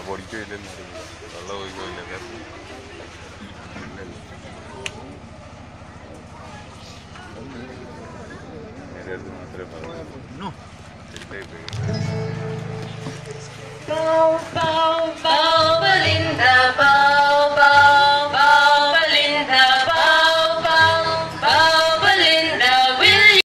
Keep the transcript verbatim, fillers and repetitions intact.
പൊടിക്കോ ഇല്ലെന്ന് അറിയില്ല വെള്ളം ഒഴിക്കോ ഇല്ല നേരെ അടുത്ത് മാത്രമേ പറഞ്ഞു തെറ്റായി പോയി